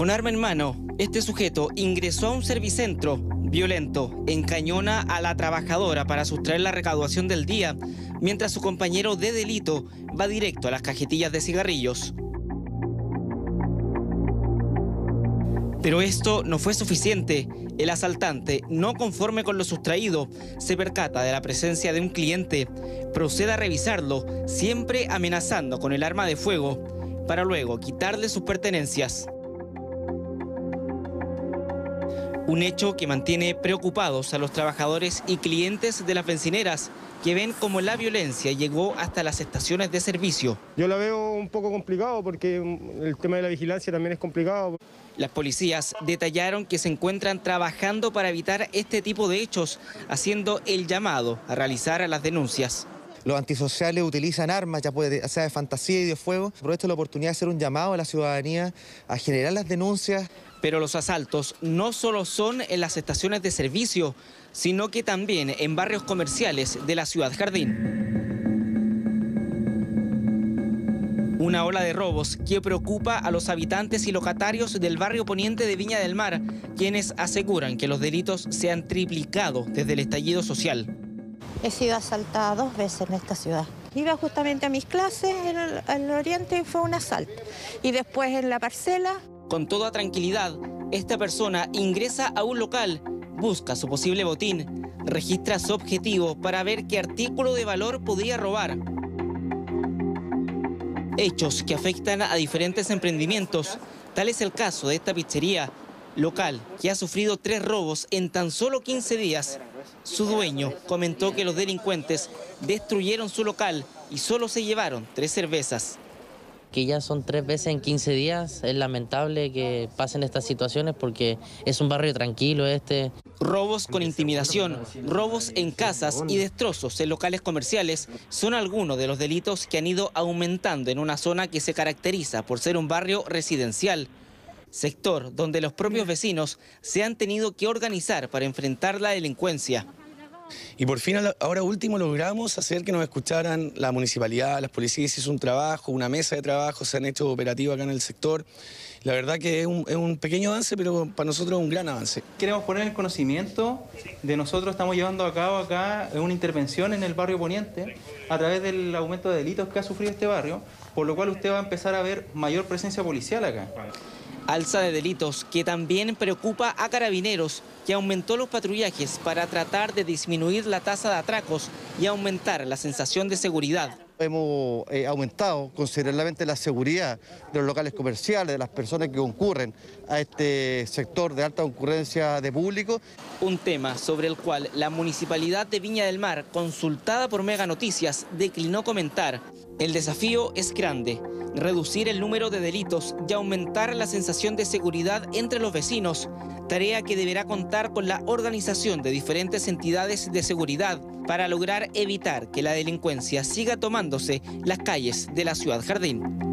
Con arma en mano, este sujeto ingresó a un servicentro violento, encañona a la trabajadora para sustraer la recaudación del día, mientras su compañero de delito va directo a las cajetillas de cigarrillos. Pero esto no fue suficiente. El asaltante, no conforme con lo sustraído, se percata de la presencia de un cliente, procede a revisarlo, siempre amenazando con el arma de fuego, para luego quitarle sus pertenencias. Un hecho que mantiene preocupados a los trabajadores y clientes de las bencineras, que ven como la violencia llegó hasta las estaciones de servicio. Yo la veo un poco complicado porque el tema de la vigilancia también es complicado. Las policías detallaron que se encuentran trabajando para evitar este tipo de hechos, haciendo el llamado a realizar las denuncias. Los antisociales utilizan armas, ya puede sea de fantasía y de fuego. Aprovecho la oportunidad de hacer un llamado a la ciudadanía a generar las denuncias. Pero los asaltos no solo son en las estaciones de servicio, sino que también en barrios comerciales de la ciudad Jardín. Una ola de robos que preocupa a los habitantes y locatarios del barrio poniente de Viña del Mar, quienes aseguran que los delitos se han triplicado desde el estallido social. He sido asaltada 2 veces en esta ciudad. Iba justamente a mis clases en el oriente y fue un asalto. Y después en la parcela. Con toda tranquilidad, esta persona ingresa a un local, busca su posible botín, registra su objetivo para ver qué artículo de valor podría robar. Hechos que afectan a diferentes emprendimientos. Tal es el caso de esta pizzería, local que ha sufrido 3 robos en tan solo 15 días. Su dueño comentó que los delincuentes destruyeron su local y solo se llevaron 3 cervezas. Que ya son 3 veces en 15 días, es lamentable que pasen estas situaciones porque es un barrio tranquilo este. Robos con intimidación, robos en casas y destrozos en locales comerciales son algunos de los delitos que han ido aumentando en una zona que se caracteriza por ser un barrio residencial, sector donde los propios vecinos se han tenido que organizar para enfrentar la delincuencia. Y por fin, ahora último, logramos hacer que nos escucharan la municipalidad, las policías, hizo un trabajo, una mesa de trabajo, se han hecho operativos acá en el sector. La verdad que es un pequeño avance, pero para nosotros es un gran avance. Queremos poner el conocimiento de nosotros, estamos llevando a cabo acá una intervención en el barrio Poniente a través del aumento de delitos que ha sufrido este barrio, por lo cual usted va a empezar a ver mayor presencia policial acá. Alza de delitos que también preocupa a Carabineros, que aumentó los patrullajes para tratar de disminuir la tasa de atracos y aumentar la sensación de seguridad. Hemos aumentado considerablemente la seguridad de los locales comerciales, de las personas que concurren a este sector de alta concurrencia de público. Un tema sobre el cual la Municipalidad de Viña del Mar, consultada por Mega Noticias, declinó comentar. El desafío es grande, reducir el número de delitos y aumentar la sensación de seguridad entre los vecinos, tarea que deberá contar con la organización de diferentes entidades de seguridad para lograr evitar que la delincuencia siga tomándose las calles de la ciudad Jardín.